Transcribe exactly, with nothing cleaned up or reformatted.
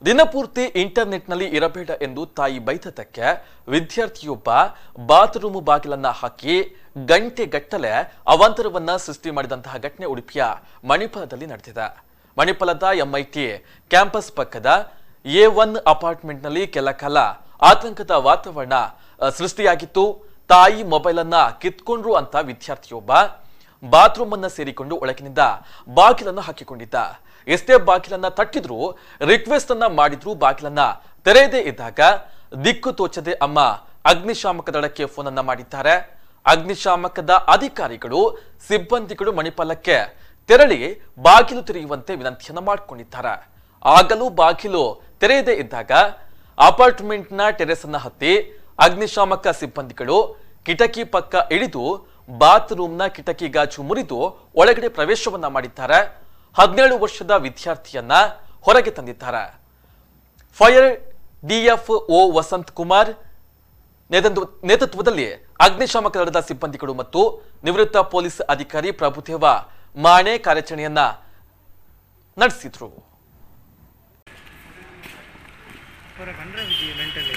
ದಿನಪೂರ್ತಿ ಇಂಟರ್ನೆಟ್ನಲ್ಲಿ ಇರಬೇಡ ಎಂದು ತಾಯಿ ಬೈದದ್ದಕ್ಕೆ ವಿದ್ಯಾರ್ಥಿಯೊಬ್ಬ ಬಾತ್ರೂಮ್ ಬಾಗಿಲನ್ನ ಹಾಕಿ ಗಂಟೆಗಟ್ಟಲೆ ಅವಾಂತರವನ್ನ ಸೃಷ್ಟಿ ಮಾಡಿದಂತಹ ಘಟನೆ ಉಡುಪಿಯ ಮಣಿಪಾಲದಲ್ಲಿ ನಡೆದಿದೆ. ಮಣಿಪಾಲದ ಎಂಐಟಿ ಕ್ಯಾಂಪಸ್ ಪಕ್ಕದ ಎ ಒನ್ ಅಪಾರ್ಟ್ಮೆಂಟ್ನಲ್ಲಿ ಕೆಲ ಕಾಲ ಆತಂಕದ ವಾತಾವರಣ ಸೃಷ್ಟಿಯಾಗಿತ್ತು. ತಾಯಿ ಮೊಬೈಲ್ ಅನ್ನ ಕಿತ್ಕೊಂಡ್ರು ಅಂತ ವಿದ್ಯಾರ್ಥಿಯೊಬ್ಬ ಬಾತ್ರೂಮ್ ಅನ್ನ ಸೇರಿಕೊಂಡು ಒಳಗಿನಿಂದ ಬಾಗಿಲನ್ನು ಹಾಕಿಕೊಂಡಿದ್ದ. ಎಷ್ಟೇ ಬಾಗಿಲನ್ನ ತಟ್ಟಿದ್ರು, ರಿಕ್ವೆಸ್ಟ್ ಅನ್ನ ಮಾಡಿದ್ರು, ಬಾಗಿಲನ್ನ ತೆರೆಯದೇ ಇದ್ದಾಗ ದಿಕ್ಕು ತೋಚದೆ ಅಮ್ಮ ಅಗ್ನಿಶಾಮಕ ದಳಕ್ಕೆ ಫೋನ್ ಅನ್ನ ಮಾಡಿದ್ದಾರೆ. ಅಗ್ನಿಶಾಮಕದ ಅಧಿಕಾರಿಗಳು ಸಿಬ್ಬಂದಿಗಳು ಮಣಿಪಾಲಕ್ಕೆ ತೆರಳಿ ಬಾಗಿಲು ತೆರೆಯುವಂತೆ ವಿನಂತಿಯನ್ನ ಮಾಡಿಕೊಂಡಿದ್ದಾರೆ. ಆಗಲೂ ಬಾಗಿಲು ತೆರೆಯದೇ ಇದ್ದಾಗ ಅಪಾರ್ಟ್ಮೆಂಟ್ನ ಟೆರೆಸ್ ಅನ್ನ ಹತ್ತಿ ಅಗ್ನಿಶಾಮಕ ಸಿಬ್ಬಂದಿಗಳು ಕಿಟಕಿ ಪಕ್ಕ ಇಳಿದು ಬಾತ್ರೂಮ್ನ ಕಿಟಕಿ ಗಾಜು ಮುರಿದು ಒಳಗಡೆ ಪ್ರವೇಶವನ್ನ ಮಾಡಿದ್ದಾರೆ. ಹದಿನೇಳು ವರ್ಷದ ವಿದ್ಯಾರ್ಥಿಯನ್ನ ಹೊರಗೆ ತಂದಿದ್ದಾರೆ. Fire DF O Vasant Kumar ನೇತೃತ್ವದಲ್ಲಿ ಅಗ್ನಿಶಾಮಕ ದಳದ ಸಿಬ್ಬಂದಿಗಳು ಮತ್ತು ನಿವೃತ್ತ ಪೊಲೀಸ್ ಅಧಿಕಾರಿ ಪ್ರಭುದೇವ ಮಾಣೆ ಕಾರ್ಯಾಚರಣೆಯನ್ನ ನಡೆಸಿದ್ರು.